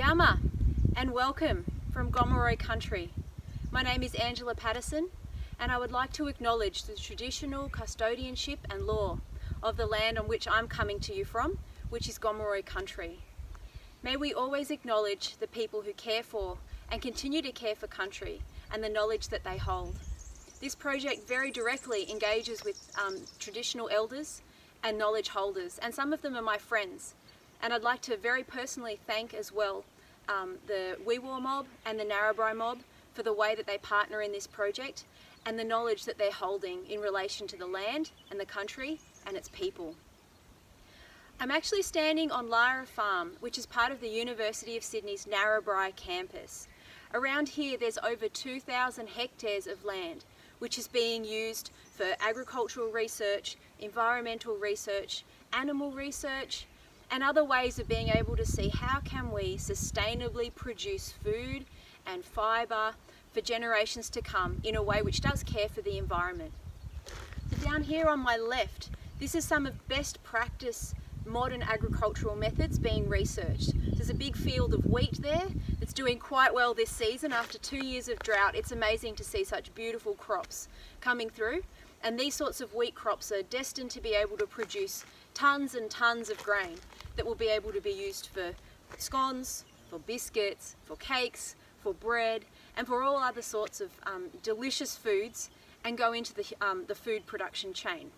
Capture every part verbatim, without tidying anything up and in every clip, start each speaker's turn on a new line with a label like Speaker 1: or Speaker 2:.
Speaker 1: Yama and welcome from Gomeroi country. My name is Angela Pattison and I would like to acknowledge the traditional custodianship and law of the land on which I'm coming to you from, which is Gomeroi country. May we always acknowledge the people who care for and continue to care for country and the knowledge that they hold. This project very directly engages with um, traditional elders and knowledge holders, and some of them are my friends. And I'd like to very personally thank as well um, the Weewar mob and the Narrabri mob for the way that they partner in this project and the knowledge that they're holding in relation to the land and the country and its people. I'm actually standing on Lara Farm, which is part of the University of Sydney's Narrabri campus. Around here there's over two thousand hectares of land which is being used for agricultural research, environmental research, animal research, and other ways of being able to see how can we sustainably produce food and fibre for generations to come in a way which does care for the environment. So down here on my left, this is some of best practice modern agricultural methods being researched. There's a big field of wheat there that's doing quite well this season. After two years of drought, it's amazing to see such beautiful crops coming through. And these sorts of wheat crops are destined to be able to produce tons and tons of grain that will be able to be used for scones, for biscuits, for cakes, for bread, and for all other sorts of um, delicious foods, and go into the, um, the food production chain.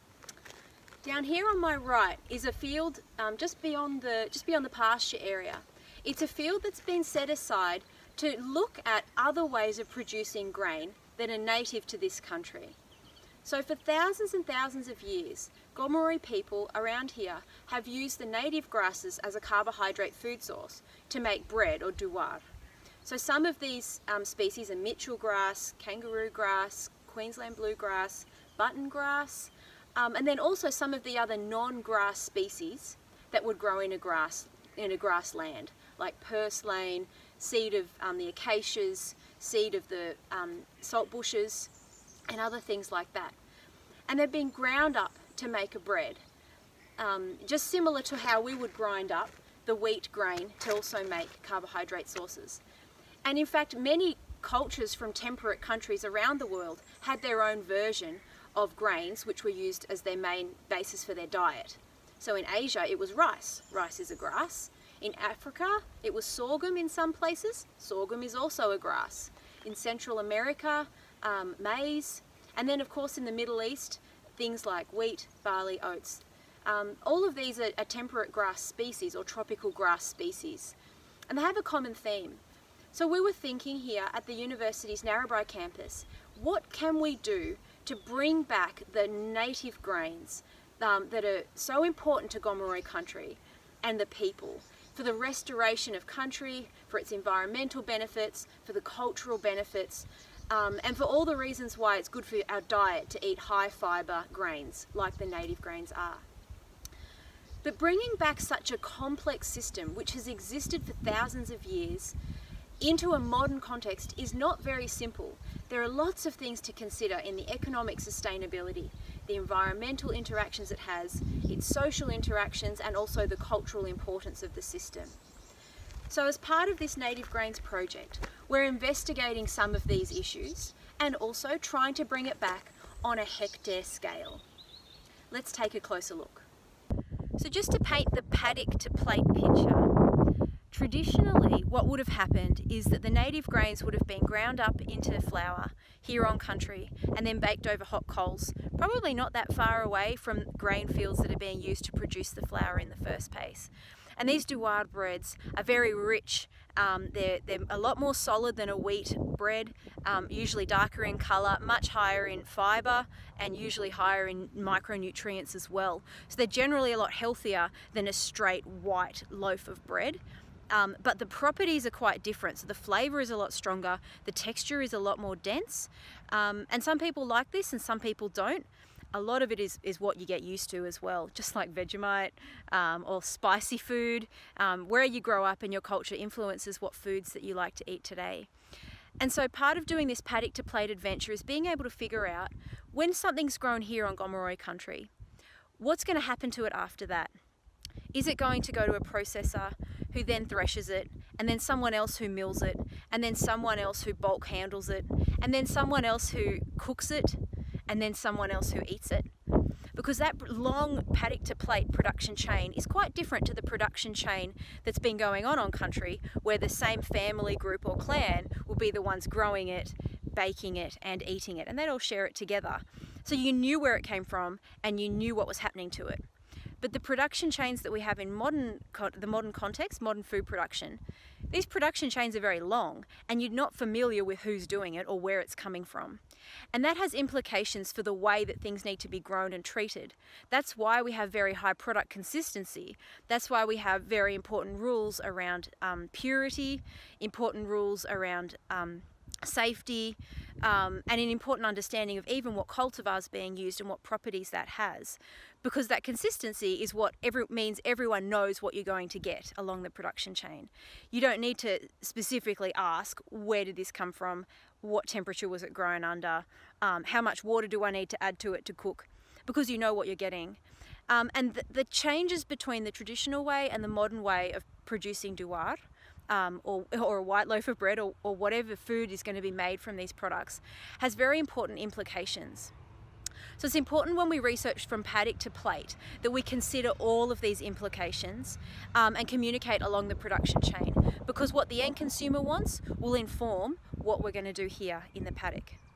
Speaker 1: Down here on my right is a field um, just beyond the just beyond the pasture area. It's a field that's been set aside to look at other ways of producing grain that are native to this country. So for thousands and thousands of years, Gomeroi people around here have used the native grasses as a carbohydrate food source to make bread, or duwar. So some of these um, species are Mitchell grass, kangaroo grass, Queensland bluegrass, button grass, um, and then also some of the other non-grass species that would grow in a grass in a grassland, like purslane, seed of um, the acacias, seed of the um, salt bushes, and other things like that. And they've been ground up to make a bread, um, just similar to how we would grind up the wheat grain to also make carbohydrate sources. And in fact, many cultures from temperate countries around the world had their own version of grains which were used as their main basis for their diet. So in Asia it was rice. Rice is a grass. In Africa it was sorghum in some places. Sorghum is also a grass. In Central America, um, maize. And then of course in the Middle East, things like wheat, barley, oats. Um, all of these are, are temperate grass species or tropical grass species. And they have a common theme. So we were thinking here at the university's Narrabri campus, what can we do to bring back the native grains um, that are so important to Gomeroi country and the people, for the restoration of country, for its environmental benefits, for the cultural benefits, Um, and for all the reasons why it's good for our diet to eat high fibre grains like the native grains are. But bringing back such a complex system which has existed for thousands of years into a modern context is not very simple. There are lots of things to consider in the economic sustainability, the environmental interactions it has, its social interactions, and also the cultural importance of the system. So as part of this Native Grains project, we're investigating some of these issues and also trying to bring it back on a hectare scale. Let's take a closer look. So just to paint the paddock to plate picture, traditionally what would have happened is that the native grains would have been ground up into flour here on country and then baked over hot coals, probably not that far away from grain fields that are being used to produce the flour in the first place. And these duwar breads are very rich. Um, they're, they're a lot more solid than a wheat bread, um, usually darker in colour, much higher in fibre, and usually higher in micronutrients as well. So they're generally a lot healthier than a straight white loaf of bread. Um, but the properties are quite different. So the flavour is a lot stronger, the texture is a lot more dense, um, and some people like this and some people don't. A lot of it is, is what you get used to as well, just like Vegemite um, or spicy food. Um, where you grow up and your culture influences what foods that you like to eat today. And so part of doing this paddock to plate adventure is being able to figure out when something's grown here on Gomeroi country, what's going to happen to it after that? Is it going to go to a processor who then threshes it, and then someone else who mills it, and then someone else who bulk handles it, and then someone else who cooks it, and then someone else who eats it. Because that long paddock to plate production chain is quite different to the production chain that's been going on on country, where the same family group or clan will be the ones growing it, baking it and eating it, and they'd all share it together. So you knew where it came from and you knew what was happening to it. But the production chains that we have in modern, the modern context, modern food production, these production chains are very long and you're not familiar with who's doing it or where it's coming from. And that has implications for the way that things need to be grown and treated. That's why we have very high product consistency. That's why we have very important rules around um, purity, important rules around um, safety, um, and an important understanding of even what cultivar is being used and what properties that has, because that consistency is what every, means everyone knows what you're going to get along the production chain. You don't need to specifically ask, where did this come from, what temperature was it grown under, um, how much water do I need to add to it to cook, because you know what you're getting. Um, and the, the changes between the traditional way and the modern way of producing douar, Um, or, or a white loaf of bread, or, or whatever food is going to be made from these products, has very important implications. So it's important when we research from paddock to plate that we consider all of these implications um, and communicate along the production chain, because what the end consumer wants will inform what we're going to do here in the paddock.